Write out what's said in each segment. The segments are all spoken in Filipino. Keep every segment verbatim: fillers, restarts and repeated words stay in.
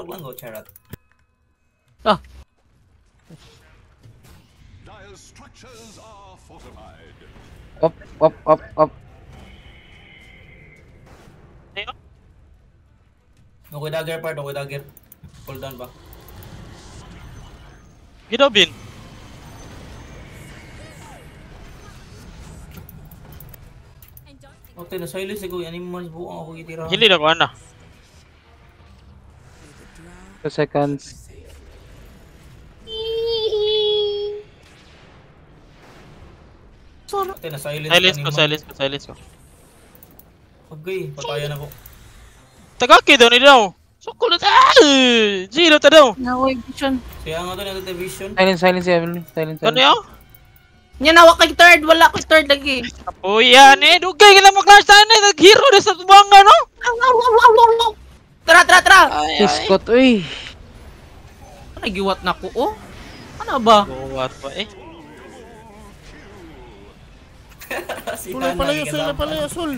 Patok lang go, charot. Ah. Up, up, up, up. Okay, dagger part, okay, dagger. Hold down pa. Ginobin. Okay, na-silence ako. Yan yung mas buong ako itira. Hindi na ko ana. Two seconds. Okay, na-silence Silence ka ko, ni silence ko, silence ko. Okay, patayan ako. Tagaki daw ni daw. Sukul na tayo. Zero ta daw. Naway vision. Kaya nga to na ito vision. Silence, silence, Evelyn. Silence, Ano silence. yun? Nya nawa kay third, wala kay third lagi. Oh yan eh. Dugay ka lang mag-clash tayo na. Nag-hero na sa tubanga no? Tara, tara, tara. Ay, ay. Iskot, uy. Nagiwat na ko, oh. Ano ba? Buwat pa eh. Si Sulay Hana, palayo, kasama. sulay palayo, sul.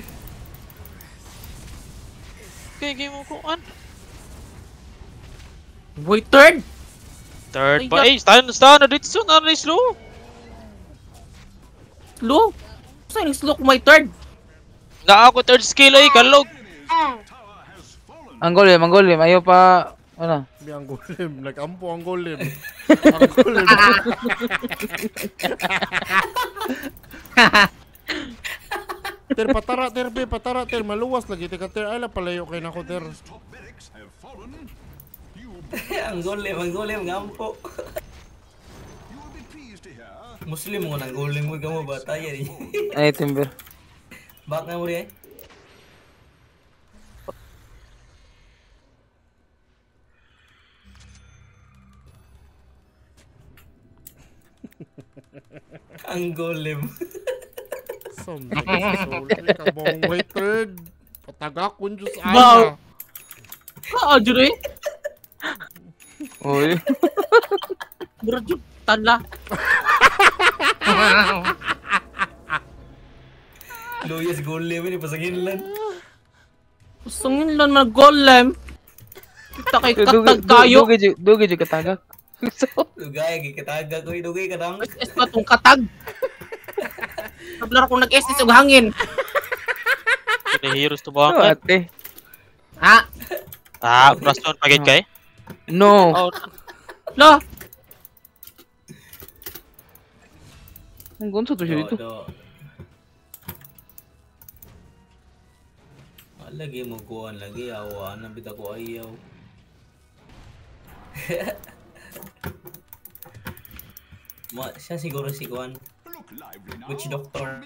Okay, game mo kuan. Boy, third. Third Ay, pa yak. eh. Stand, stand. Na dito na rin slow. Slow. Saan yung slow ko may third? Na ako third skill eh. Kalog. Ang golem, ang golem. Ayaw pa, ano? Bi ang golem, nag-ampo ang golem. Ang golem. Ter patara ter be patara ter maluwas lagi tika ter ay la palayo kay nako ter. Ang golem, ang golem, gampo. Muslim mo nang golem mo, ikaw mo bata yan eh. Ay, timber. Back na mo rin eh. Ang golem. Something sa soul. Ika bong wait third. Pataga kun jus Wow. ana. Ah, jure. Uy. Bro, tala. Loyas golem ini pasangin lan. Usungin lang mga golem. Kita kay Dugi, katag kayo. dugi, dugi, dugi, dugi, katagak. Dugay, gikataga ko, dugay ka lang. S S pa tong katag. Sablar ko nag-S S og hangin. Kini heroes to Ano, ba? ate? Ha? Ah, Braston pagit kay. No. Oh, Lo. Ang gonso to siya dito. Do, do. Ah, lagi mo kuhan lagi, awa na bita ko ayaw. Ma, siya siguro si Kuan. Witch Doctor.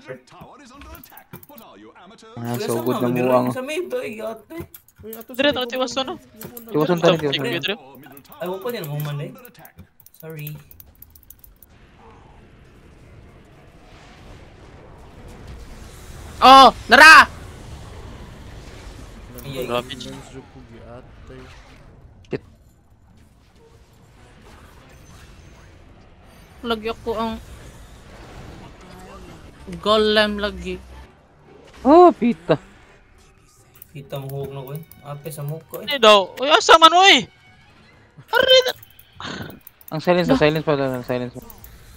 Ah, so good na muwang. Sa may to, igate. Uy, ato dire na tiwas no. Iwasan tayo, Sige, iwasan. dire. Ay, wala pa din ang human eh. Sorry. Oh, nara. Ay, ay, Grabe. Lagi ako ang golem lagi. Oh, pita. kita mo huwag na ko eh. Ate sa mukha eh. Ni daw. Uy, asa man oy. Ari. Ang silence, ang silence pa lang, ang silence pa.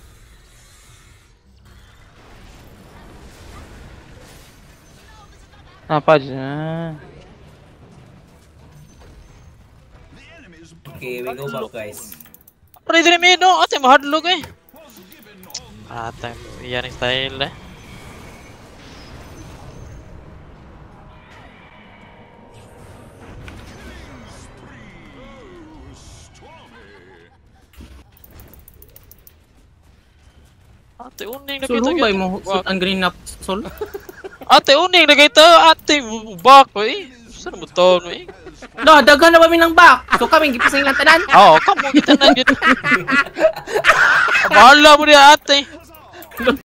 Ah, Pudge. Ah. Okay, we go back guys. Ari dire mi no. Ate mahadlok eh. Ate, yan ang style eh. Ate uning So, nakita lumbay kita. mo sud ang green up sol. Ate uning nakita. Ate bak ko eh. Saan mo to no eh? No, daghan na ba mi ng back. So kami gipasing lang tanan. Oo, kamo kita na dito. Bahala mo niya ate.